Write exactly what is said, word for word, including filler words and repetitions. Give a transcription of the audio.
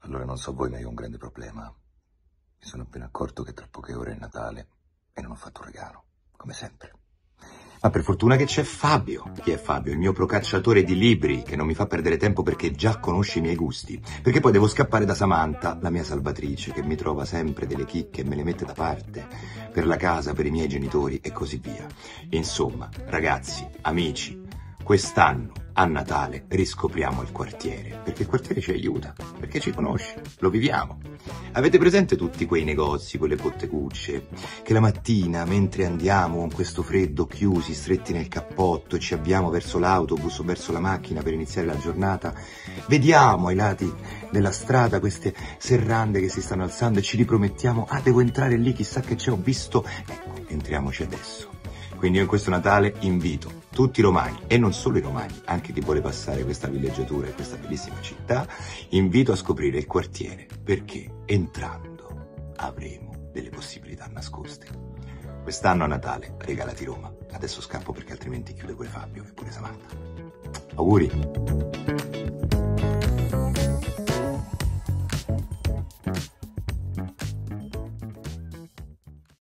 Allora non so voi, ma io ho un grande problema. Mi sono appena accorto che tra poche ore è Natale e non ho fatto un regalo, come sempre. Ma per fortuna che c'è Fabio. Chi è Fabio? Il mio procacciatore di libri, che non mi fa perdere tempo perché già conosce i miei gusti. Perché poi devo scappare da Samantha, la mia salvatrice, che mi trova sempre delle chicche e me le mette da parte, per la casa, per i miei genitori e così via. Insomma, ragazzi, amici, quest'anno a Natale riscopriamo il quartiere, perché il quartiere ci aiuta, perché ci conosce, lo viviamo. Avete presente tutti quei negozi, quelle bottegucce, che la mattina, mentre andiamo con questo freddo chiusi, stretti nel cappotto e ci avviamo verso l'autobus o verso la macchina per iniziare la giornata, vediamo ai lati della strada queste serrande che si stanno alzando e ci ripromettiamo, ah, devo entrare lì, chissà che c'è, ho visto, ecco, entriamoci adesso. Quindi io in questo Natale invito tutti i romani, e non solo i romani, anche chi vuole passare questa villeggiatura in questa bellissima città, invito a scoprire il quartiere, perché entrando avremo delle possibilità nascoste. Quest'anno a Natale regalati Roma. Adesso scappo perché altrimenti chiude pure Fabio e pure Samantha. Auguri!